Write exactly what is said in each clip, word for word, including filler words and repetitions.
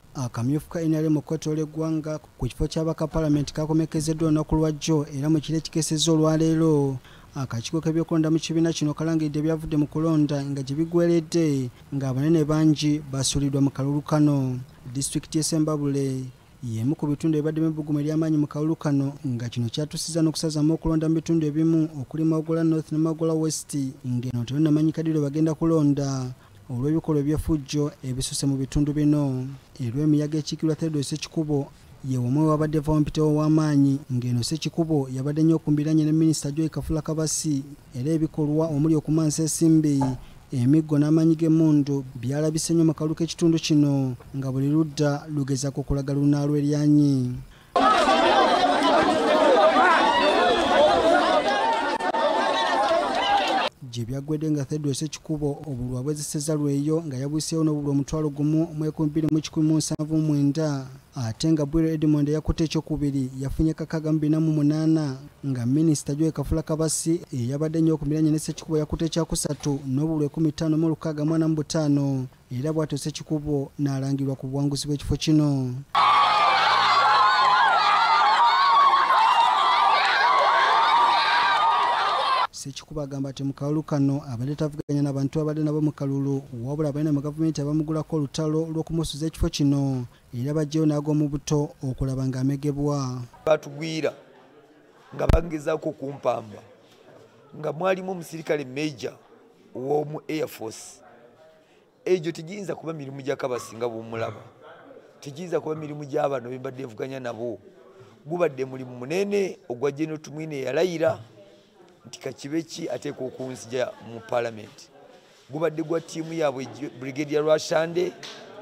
akamyufu ka N R M mu kkooti y'eggwanga ku kifo ky'abaka Parliament kakomekezeddwa olunaku lwajjo era mu kiro ekikesezza olwaleero akakiiko k'ebyokulonda mu kibiina kino kalangidde ebyavudde mu kulonda nga gye biggweeredde ng'abanene bangi basuuliddwa mu kalulu kano. Disitulikiti y'e Sembabule y'emu ku bitundu ebibaddemu ebbugumu ery'amaanyi mu kalulu kano nga kino kyatuusizza n'okusazamu okulonda mu bitundu ebimu okuli Magola North ne Magola West ng'eno tebannamanyika ddi lwe bagenda kulonda olw'ebikolwa eby'effujjo ebisusse mu bitundu bino. Olw'emiyaga ekiikirwa Theodore Ssekikubo ye omwe wabadde vampitewo ow'amaanyi ng'eno Ssekikubo yabadde nnyo okumbiranye ne Minisita Joy Kafulakabasi era ebikolwa omuli okumansa ensimbi emiggo n'amaanyi g'emmundu byalabise nnyo mu kalulu k'ekitundu kino nga buli ludda lugezaako okulaga lunaalo eryanyi. Gye byaggwedde nga Theodore Ssekikubo obululu abwezesezza lweyo nga yabwiseewo n'obululu omutwalo gumu mu enkumi bbiri mu kikumi mu nsanvu mu mwenda ate nga Bwire Edmond eyakutte ekyokubiri yafunye kakaaga mu bina mu munaana nga Minisita Joy Kafulakabasi eyabadde nnyo okumbiranye ne Ssekikubo yakutte ekyakusatu n'obululu ekumi ttaano mu lukaaga mu ana mu butaano era bw'atyo Ssekikubo n'alangirwa ku buwanguzi bw'ekifo kino. Ssekikubo agamba nti mu kalulu kano abadde tavuganya n'abantu abadde nabo mu kalulu wabula abalina mu gavumenti abamugulako olutalo lw'okumusuza ekifo kino era bajjeyo n'ag'omu buto okulaba ng'amegebwa. Batugwira nga bangezaako kumpamba nga mwalimu omusirikale Major w'omu Air Force. Egyo tegiyinza kuba mirimu gya Kabasi nga bw'omulaba, tegiyinza kuba mirimu gy'abano be mbadde nvuganya nabo. Gubadde mulimu munene ogwa General Tumwine yalayira nti kakibe ki ateeka okunzija mu Parliament. Gubadde gwa ttiimu yaabwe Brigadier Rwashande,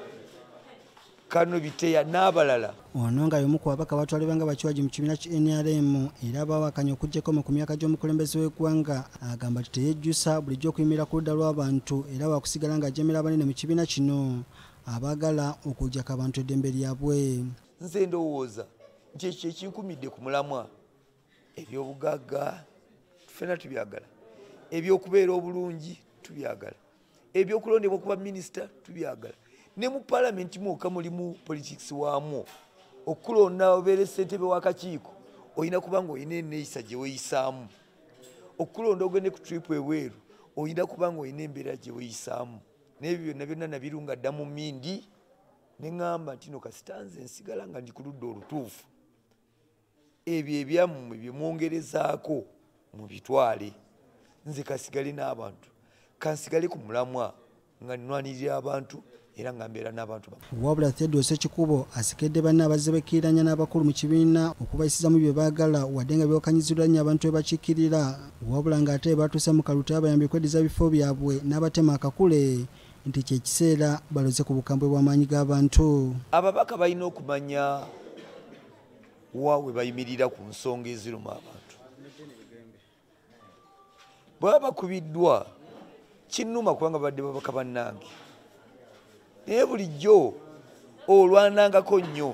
Kano Biteya n'abalala. Ono nga y'omu ku babaka batwalibwa nga bakiwagi mu kibiina ki N R M era baawakanya okuggyako mu ku myaka gy'omukulembeze w'eggwanga agamba nti teyejjusa bulijjo okuyimira ku ludda lw'abantu era waakusigala ng'ajemera abanene mu kibiina kino abaagala okuggyako abantu eddembe lyabwe. Nze ndowooza nti ekyo ekinkumidde ku mulamwa eby'obugagga ffena tubyagala, ebyokubeera obulungi tubyagala, ebyokulondebwa okuba minisita tubyagala. Ne mu Parliament mwokka mulimu politics waamu. Okulonda obeere ssentebe w'akakiiko olina kuba ng'olina enneeyisa gye weeyisaamu. Okulonda ogende ku trip eweeru olina kuba ng'olina embeera gye weeyisaamu. N'ebyo byonna byonna nabirunga dda mu mmindi ne ŋŋamba nti no kasita nze nsigala nga ndi ku ludda olutuufu. Ebyo ebyammwe bye mwongerezaako mu bitwale, nze kasigale n'abantu, kansigale ku mulamwa nga nnwanirira abantu era nga mbeera n'abantu. Wabula Theodore Ssekikubo asikedde banne abazze bekkiranya n'abakulu mu kibiina okubayisizamu bye baagala wadde nga byawakanyizibwa nnyo abantu be bakiikirira wabula ng'ate batuuse mu kalulu tebabayambye kweddiza bifo byabwe n'abatema akakule nti kye kiseera baloze ku bukambwe bw'amaanyi g'abantu. Ababaka balina okumanya waawe bayimirira ku nsonga eziruma abantu. Bwaba bakubiddwa kinnuma kubanga badde babaka bannange naye bulijjo olwanangako nnyo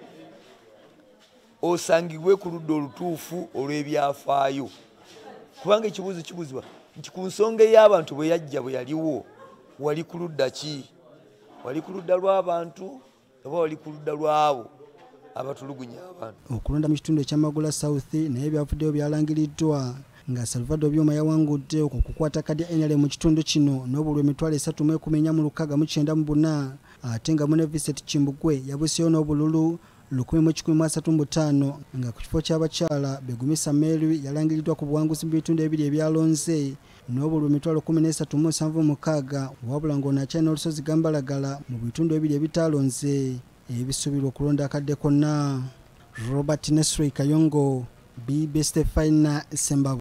osangibwe ku ludda olutuufu olw'ebyafaayo kubanga ekibuuzo kibuzibwa nti ku nsonga ey'abantu bwe yajja bwe yaliwo wali ku ludda ki? Wali ku ludda lw'abantu oba wali ku ludda lw'abo abatulugunya abantu? Okulonda mu kitundu ekya Magola South naye byavuddeyo byalangiriddwa nga Salvador Byuma yawangudde okukwata kadi N R M mu kitundu kino n'obululu emitwalo esatu mu ekumi ennya mu lukaaga mu kyenda mu buna ate nga Mune Vincent Kimbugwe yabuseeyo n'obululu lukumi mu kikumi mu asatu mu butaano nga ku kifo ky'abakyala Begumisa Mary yalangiriddwa ku buwanguzi mu bitundu ebiri ebyalonze n'obululu emitwalo kumi n'esatu mu nsanvu mu mukaaga wabula ng'ono akyalina olusozi Gambalagala mu bitundu ebiri ebitaalonze ebisuubirwa okulonda akadde konna. Robert Nesri Kayongo, B B S K A T Sembabule.